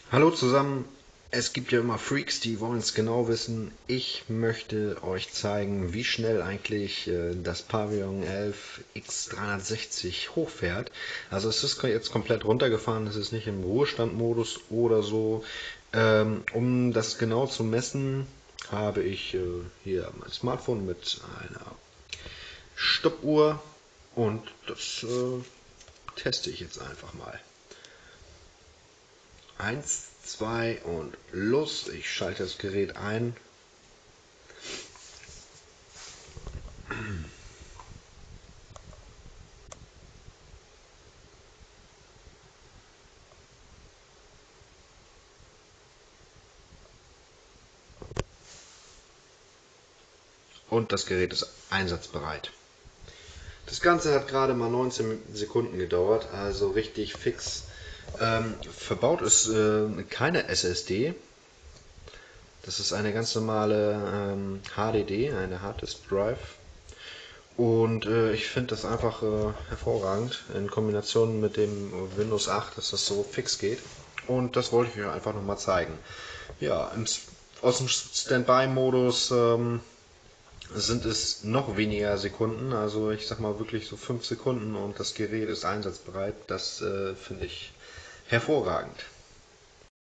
Hallo zusammen, es gibt ja immer Freaks, die wollen es genau wissen. Ich möchte euch zeigen, wie schnell eigentlich das Pavillon 11 X360 hochfährt. Also es ist jetzt komplett runtergefahren, es ist nicht im Ruhestandmodus oder so. Um das genau zu messen, habe ich hier mein Smartphone mit einer Stoppuhr und das teste ich jetzt einfach mal. Eins, zwei und los. Ich schalte das Gerät ein. Und das Gerät ist einsatzbereit. Das Ganze hat gerade mal 19 Sekunden gedauert, also richtig fix. Verbaut ist keine SSD. Das ist eine ganz normale HDD, eine Hard Disk Drive. Und ich finde das einfach hervorragend in Kombination mit dem Windows 8, dass das so fix geht. Und das wollte ich euch einfach nochmal zeigen. Ja, aus dem Standby-Modus sind es noch weniger Sekunden, also ich sag mal wirklich so 5 Sekunden und das Gerät ist einsatzbereit. Das finde ich hervorragend.